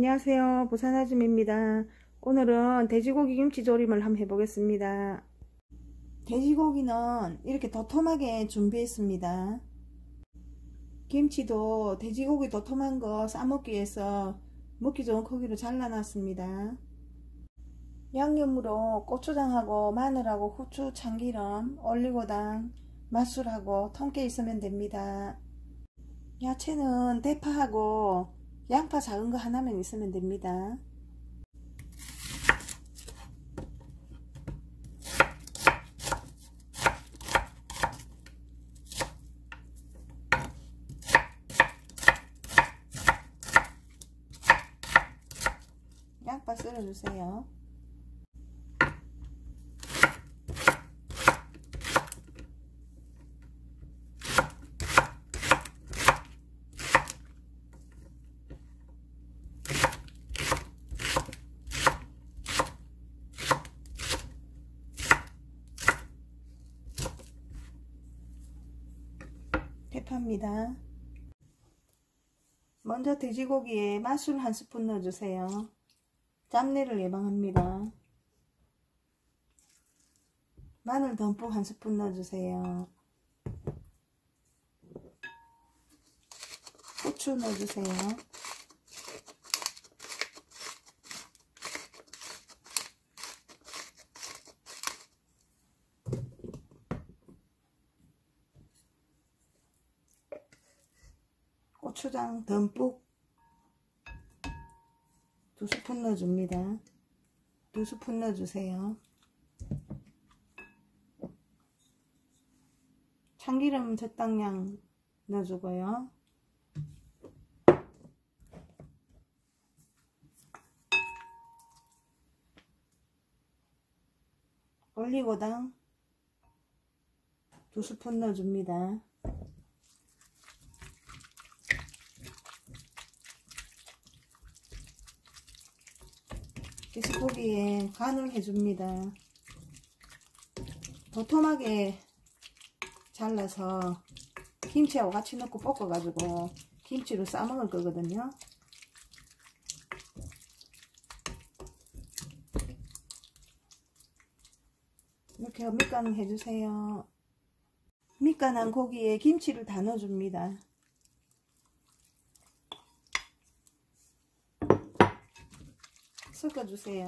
안녕하세요. 부산 아줌입니다. 오늘은 돼지고기 김치조림을 한번 해보겠습니다. 돼지고기는 이렇게 도톰하게 준비했습니다. 김치도 돼지고기 도톰한 거 싸먹기 위해서 먹기 좋은 크기로 잘라놨습니다. 양념으로 고추장하고 마늘하고 후추, 참기름, 올리고당, 맛술하고 통깨 있으면 됩니다. 야채는 대파하고 양파 작은 거 하나만 있으면 됩니다. 양파 썰어주세요. 대파입니다. 먼저 돼지고기에 맛술 1스푼 넣어주세요. 잡내를 예방합니다. 마늘 듬뿍 1스푼 넣어주세요. 후추 넣어주세요. 고추장 듬뿍 2스푼 넣어줍니다. 2스푼 넣어주세요. 참기름 적당량 넣어주고요. 올리고당 2스푼 넣어줍니다. 돼지고기에 간을 해줍니다. 도톰하게 잘라서 김치하고 같이 넣고 볶아가지고 김치로 싸먹을 거거든요. 이렇게 밑간을 해주세요. 밑간한 고기에 김치를 다 넣어줍니다. 섞어주세요.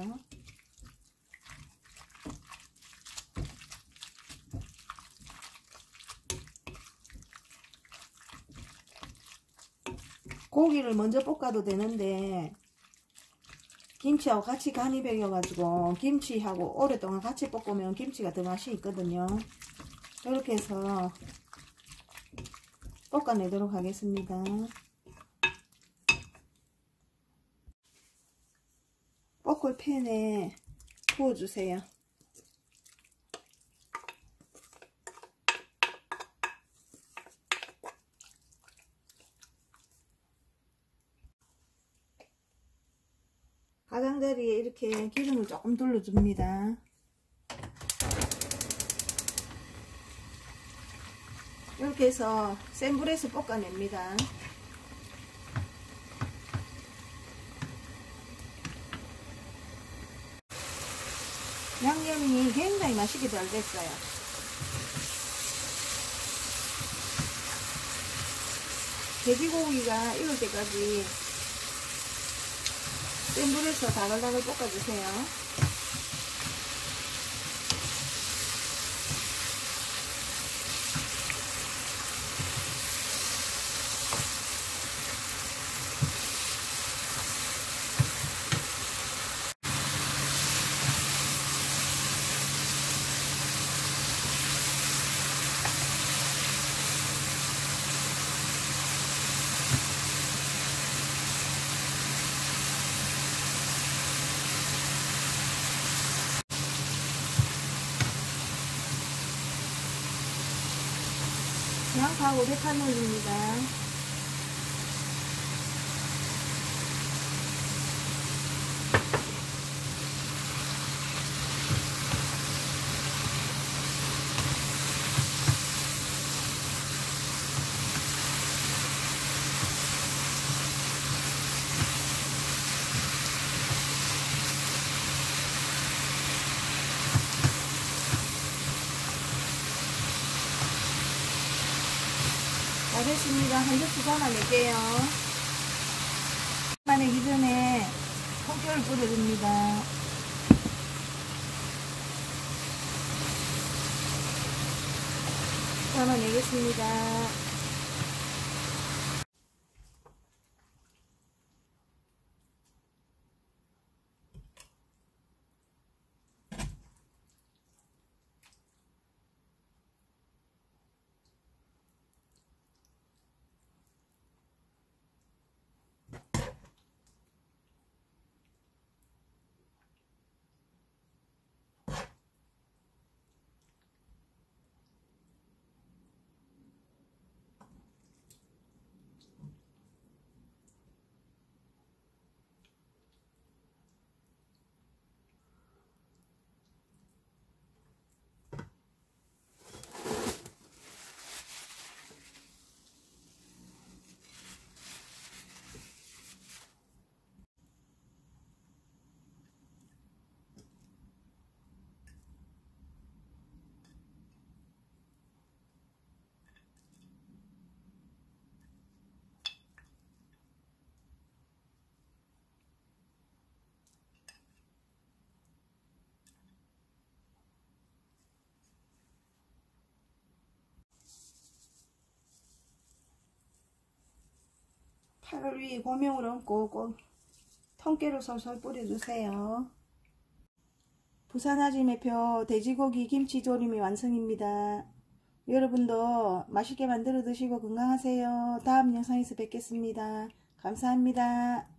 고기를 먼저 볶아도 되는데 김치하고 같이 간이 배겨가지고 김치하고 오랫동안 같이 볶으면 김치가 더 맛이 있거든요. 이렇게 해서 볶아내도록 하겠습니다. 볶을 팬에 부어주세요. 가장자리에 이렇게 기름을 조금 둘러줍니다. 이렇게 해서 센 불에서 볶아냅니다. 양념이 굉장히 맛있게 잘 됐어요. 돼지고기가 익을 때까지 센 불에서 다글다글 볶아주세요. 양파하고 대파 넣어줍니다. 다 됐습니다. 한 접시 담아낼게요. 담아내기 전에 통깨를 뿌려줍니다. 담아내겠습니다. 팔을 위에 고명을 얹고 꼭 통깨를 솔솔 뿌려주세요. 부산 아지매표 돼지고기 김치조림이 완성입니다. 여러분도 맛있게 만들어 드시고 건강하세요. 다음 영상에서 뵙겠습니다. 감사합니다.